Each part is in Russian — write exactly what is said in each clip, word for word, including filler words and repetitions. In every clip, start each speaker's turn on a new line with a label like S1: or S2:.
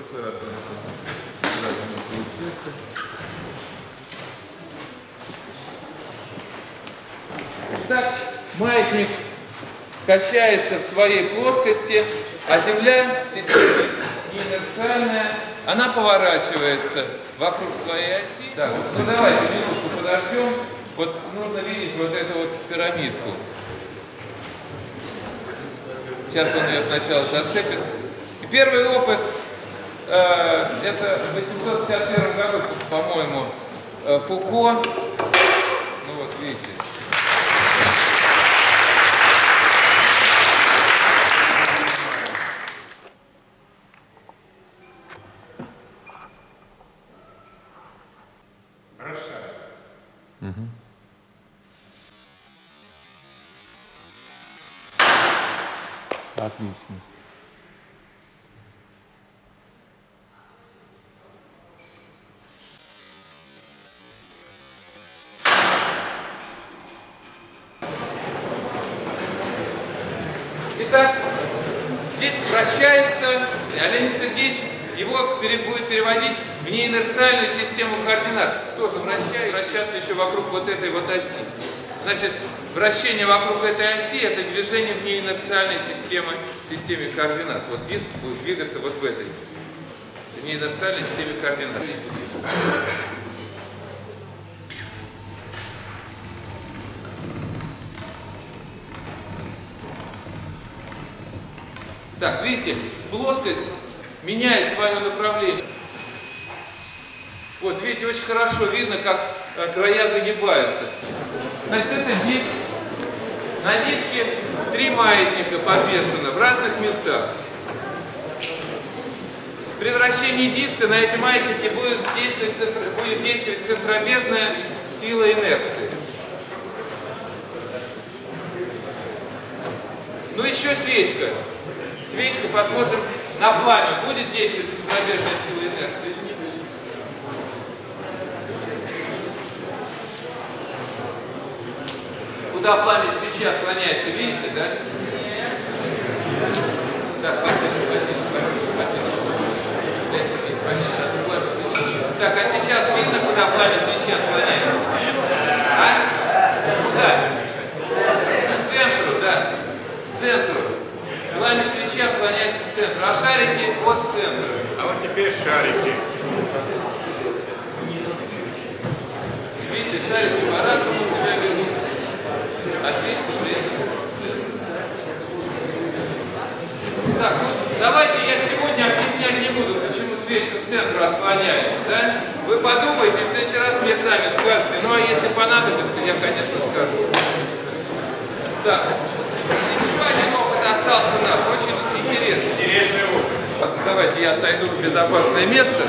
S1: прошлый раз он сразу не получился. Так, маятник качается в своей плоскости, а Земля, система неинерциальная, она поворачивается вокруг своей оси. Так, ну давайте минутку подождем. Вот нужно видеть вот эту вот пирамидку. Сейчас он ее сначала зацепит. И первый опыт, э, это в восемьсот пятьдесят первом году, по-моему, э, Фуко. Ну вот, видите. Угу. Отлично. Итак, здесь вращается, а Леонид Сергеевич его будет переводить в неинерциальную систему координат. Тоже вращает, вращаться еще вокруг вот этой вот оси. Значит, вращение вокруг этой оси – это движение в неинерциальной системе, системе координат. Вот диск будет двигаться вот в этой в неинерциальной системе координат. Так, видите, плоскость меняет свое направление. Вот, видите, очень хорошо видно, как края загибаются. Значит, это диск. На диске три маятника подвешено в разных местах. При вращении диска на эти маятники будет действовать, будет действовать центробежная сила инерции. Ну, еще свечка. Свечка, посмотрим на пламя. Будет действовать центробежная сила инерции или нет? Куда пламя свечи отклоняется, видите, да? Так, потише, потише, потише, потише. Так, а сейчас видно, куда пламя свечи отклоняется? А? Куда? К центру, да. К центру. Пламя свечи отклоняется к центру, а шарики от центра.
S2: А вот теперь шарики.
S1: Видите, шарики по-разному себя ведут. А свечка при этом. Так, ну давайте я сегодня объяснять не буду, почему свечка к центру отклоняется, да? Вы подумайте, в следующий раз мне сами скажете. Ну а если понадобится, я, конечно, скажу. Так, еще один опыт остался у нас, очень интересный.
S2: Интересный опыт.
S1: Давайте я отойду в безопасное место.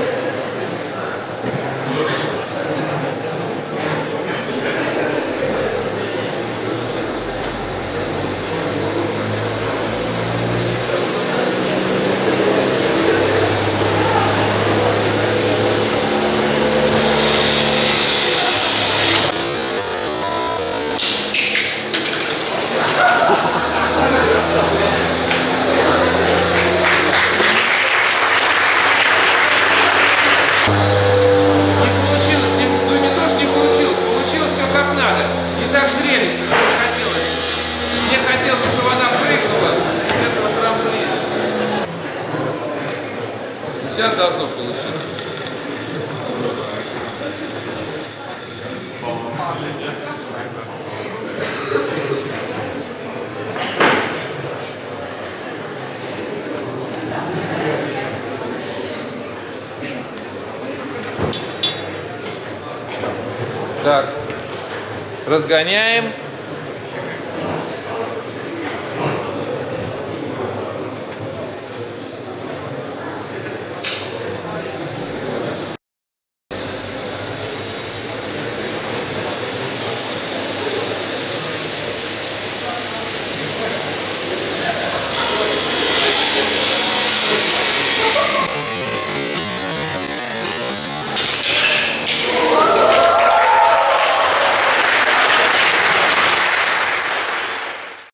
S1: Сейчас должно получиться. Так, разгоняем.